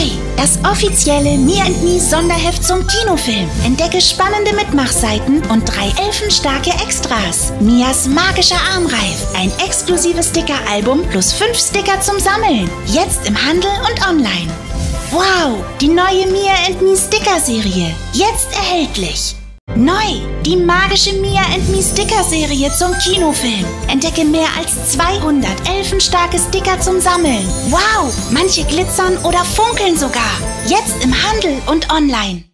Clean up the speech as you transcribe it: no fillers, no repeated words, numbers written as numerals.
Neu, das offizielle Me&Me Sonderheft zum Kinofilm. Entdecke spannende Mitmachseiten und 3 elfenstarke Extras. Mias magischer Armreif, ein exklusives Sticker-Album plus 5 Sticker zum Sammeln. Jetzt im Handel und online. Wow, die neue Mia&Me Sticker-Serie. Jetzt erhältlich. Neu, die magische Mia&Me Sticker-Serie zum Kinofilm. Entdecke mehr als 200 elfenstarke Sticker zum Sammeln. Wow, manche glitzern oder funkeln sogar. Jetzt im Handel und online.